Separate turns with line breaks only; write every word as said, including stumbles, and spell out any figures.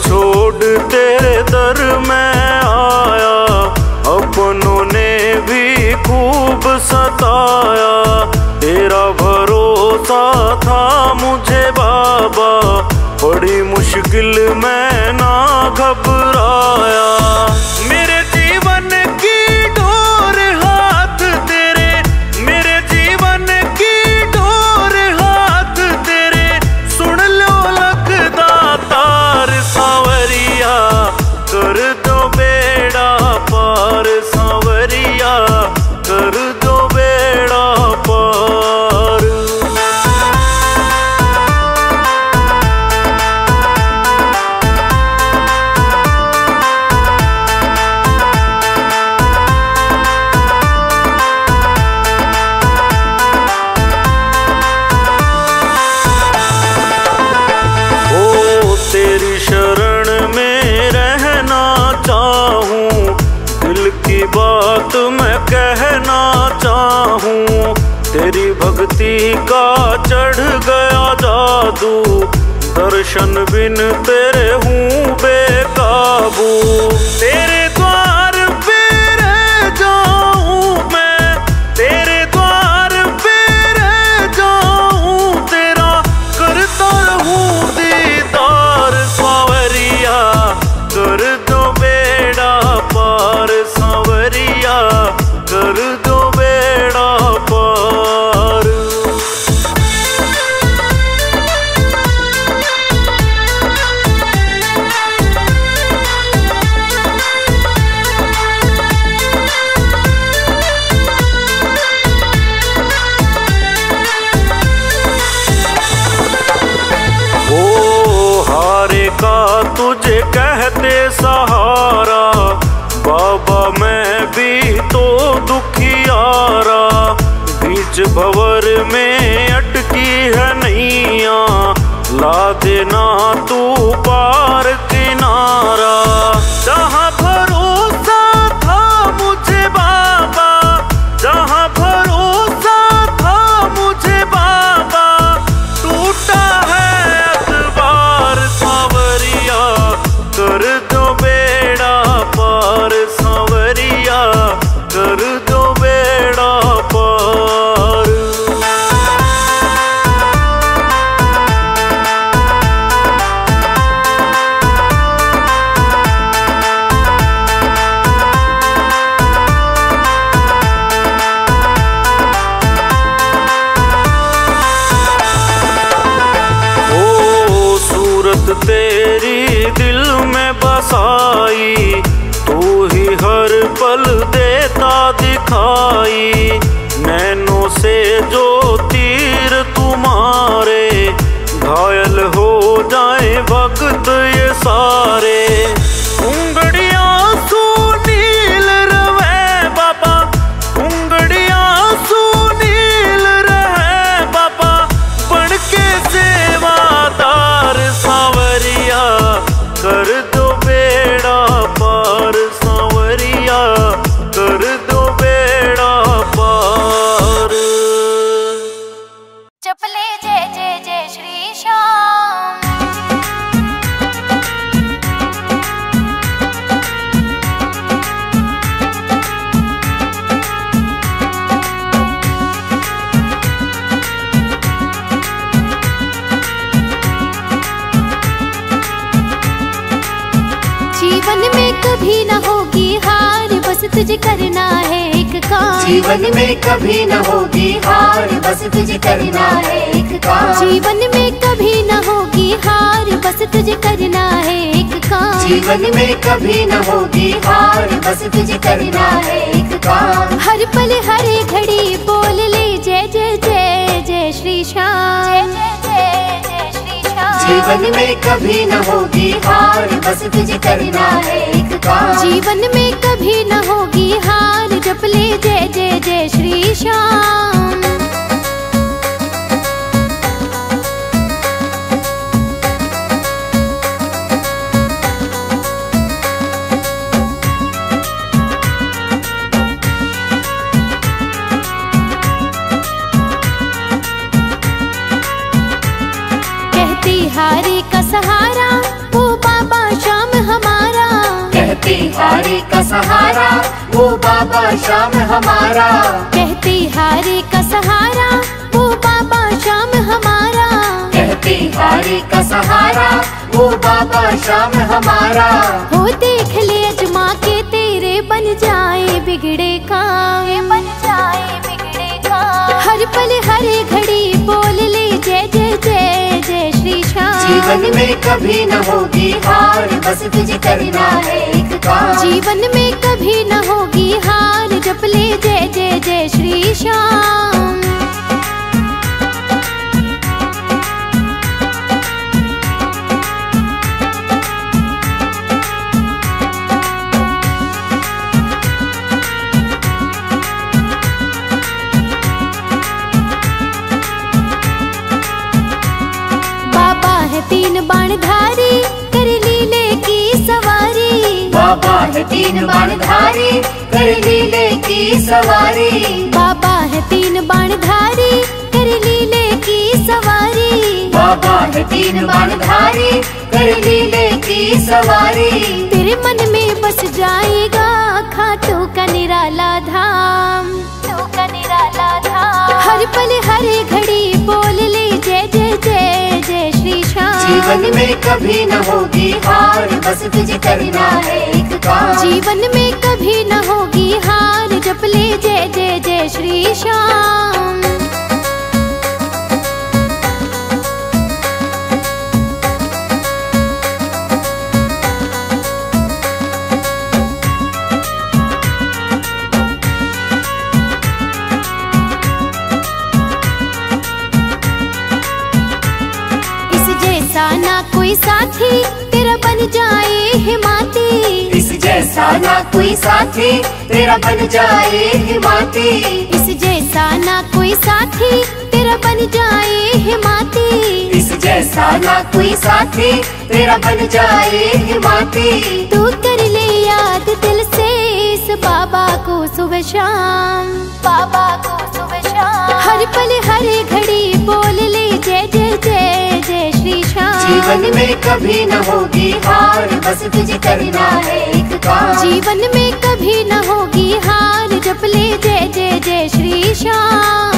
छोड़ तेरे दर में आया, अपनों ने भी खूब सताया। तेरा भरोसा था मुझे बाबा, बड़ी मुश्किल में ना घबराया। मेरे जीवन की डोर हाथ तेरे, मेरे जीवन की डोर हाथ तेरे, सुन लो लगदा तार सांवरिया, कर दो बेड़ा पार सांवरिया, कर दो बेड़ा पार। ओ तेरी शरण में रहना चाहूं, दिल की बात मैं कहना चाहूं। तेरी भक्ति का चढ़ गया जादू, दर्शन बिन तेरे हूँ बेकाबू। तेरे द्वार पे रह जाऊं मैं, तेरे द्वार पे रह जाऊं, तेरा करता रहूं दीदार सांवरिया, कर दो बेड़ा पार सांवरिया, कर दो बेड़ा पार। ओ हारे का तुझे कहते सहारा, बाबा मैं भी तो दुखियारा। बीच भंवर में अटकी है नैया, ला देना तू पार किनारा। जहाँ भरोसा था मुझे बाबा, जहाँ भरोसा था मुझे बाबा, टूटा है अखबार सांवरिया, कर दो बेड़ा पार सांवरिया, कर दो बेड़ा पार। ओ सूरत तेरी दिल में बसाई, तू ही हर पल देता दिखाई। नैनों से जो तीर तुम्हारे, घायल हो जाए वक्त ये सारे। उंगड़ियां सुनील रहे बाबा, उंगड़ियां सुनील रहे बाबा, बन के सेवादार सांवरिया, कर दो बेड़ा पार सांवरिया, कर दो बेड़ा पार।
चपले जय जय जय श्री श्याम। जीवन में कभी न होगी हार, बस तुझे करना है एक काम।
जीवन में कभी न होगी हार, बस तुझे करना है एक काम।
जीवन में कभी न होगी हार, बस तुझे करना है एक काम।
जीवन में कभी न होगी हार, बस तुझे करना है एक काम।
हर पल हर घड़ी बोल ले जय जय जय जय श्री श्याम, जय जय जय श्री श्याम।
जीवन में कभी न होगी हार, बस तुझे करना है एक काम।
जीवन में कभी न होगी हार, जप ले जय जय जय श्री श्याम। कहती हारे का सहारा वो बाबा
हारे का सहारा वो बाबा श्याम हमारा।
कहते हारे का सहारा वो बाबा श्याम हमारा।
कहते हारे का सहारा वो बाबा श्याम हमारा।
हो देख ले अजमा के तेरे बन जाए बिगड़े काम, बन जाए बिगड़े काम। हर पल हर घड़ी बोल ले जय जय जय जय श्री श्याम।
जीवन में कभी न होगी हार बस तुझे करना है एक काम।
जीवन में कभी न होगी हार जप ले जय जय जय श्री श्याम। तीन बाणधारी कर लीले की सवारी।
बाबा है तीन बाणधारी कर लीले की सवारी।
बाबा है तीन बाणधारी कर लीले की सवारी।
बाबा है तीन बाणधारी कर लीले की सवारी।
तेरे मन में बस जाएगा खाटू का निराला धाम, तू का निराला धाम। हर पल हर घड़ी बोल ले जय जय जय जय श्री श्याम।
जीवन में कभी न होगी हार बस तुझे करना है एक काम।
जीवन में कभी न होगी हार जप ले जय जय जय श्री श्याम। ना कोई साथी तेरा बन जाए हिमाती।
इस जैसा ना कोई साथी तेरा बन जाए हिमाती।
इस जैसा ना कोई साथी तेरा बन जाए हिमाती।
इस जैसा ना कोई साथी तेरा बन जाए हिमाती।
तू कर ले याद दिल से इस बाबा को सुबह शाम, बाबा को सुबह शाम। हर पल हर घड़ी बोल ले जय जय जय जय श्री श्याम।
जीवन में कभी न होगी हार बस तुझे करना है एक काम।
जीवन में कभी न होगी हार जप ले जय जय जय श्री श्याम।